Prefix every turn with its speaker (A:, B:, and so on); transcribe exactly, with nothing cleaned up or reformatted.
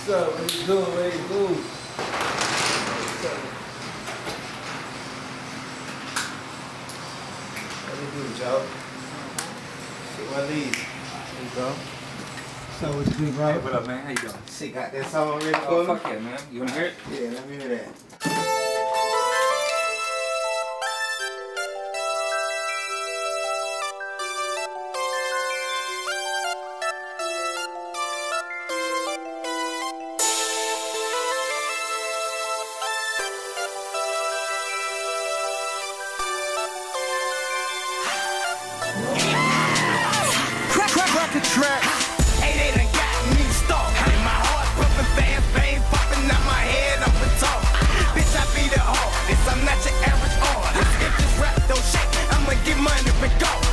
A: What's up? What you doing? What you do? What's up? What you do, Joe? Shit, what leads? There you go. So what you do, bro?
B: Hey, what up, man? How you doing?
A: Shit, got that song ready for
B: Oh,
A: me?
B: fuck yeah, man. You wanna hear it?
A: Yeah, let me hear that.
C: Crack, crack, rock the track. Hey, they done got me stalked. And my heart pumping fast, veins popping out my head up and talk. Bitch, I be the hardest. I'm not your average artist. If this rap don't shake, I'ma get money for go.